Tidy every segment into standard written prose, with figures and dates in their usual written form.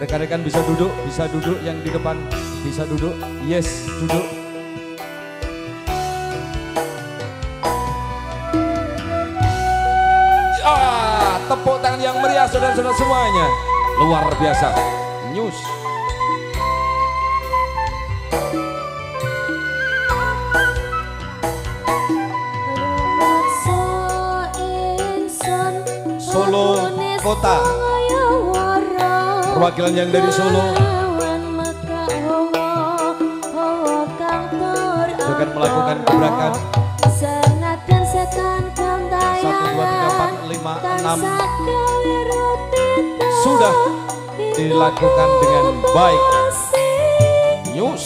Rekan-rekan bisa duduk yang di depan bisa duduk. Yes, duduk. Tepuk tangan yang meriah saudara-saudara semuanya. Luar biasa. News. Solo Kota. Perwakilan yang dari Solo akan melakukan gebrakan 1, 2, 3, 4, 5, 6 sudah dilakukan dengan baik. News.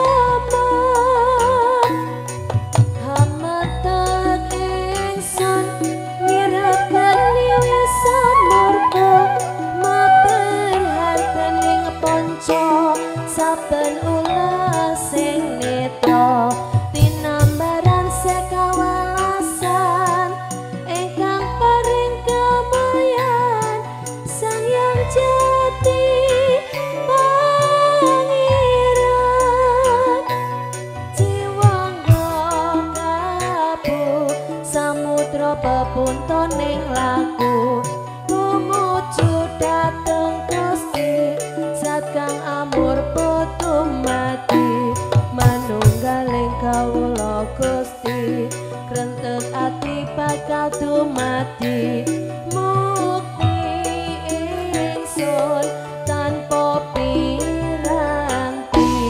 Saben ulah sing netra tinambaran sekawalasan ingkang paring kamayan sang yang jati pangeran jiwangga kabeh samudra pepuntoning laku tumuju dhateng Gusti zat kang amur mati manunggaling kawula Gusti krentek ati bakal dumati mukti ingsun tanpa piranti.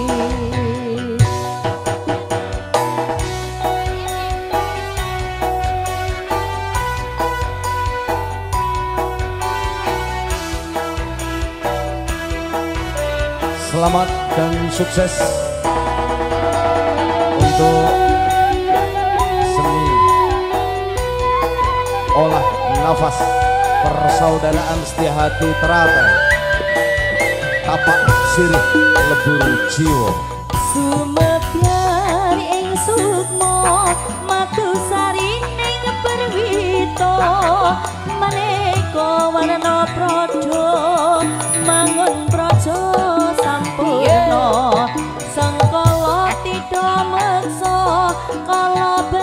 Selamat dan sukses untuk seni olah nafas persaudaraan setia hati teratai tapak sirih lebur jiwa Sumedyan ing sukma matusari ning perwito maneka warna pradha mangun praja sampurna sengkala tida meksa kala